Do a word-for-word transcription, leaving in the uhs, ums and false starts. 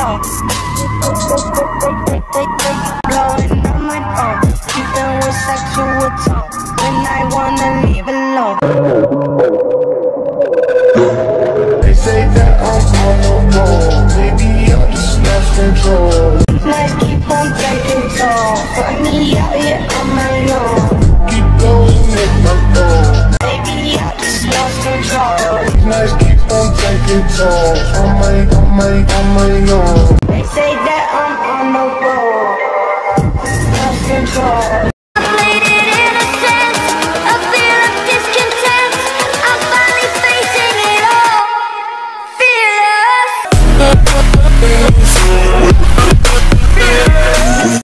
phone. Blowing on my phone. Keeping with sexual tone. When I wanna leave alone. They say that I'm on the road. Maybe I just lost control. Nice, keep on taking tall. Find me out here on my own. Keep going with my phone. Baby, I just lost control. Nice, keep on taking tall. On my, on my, on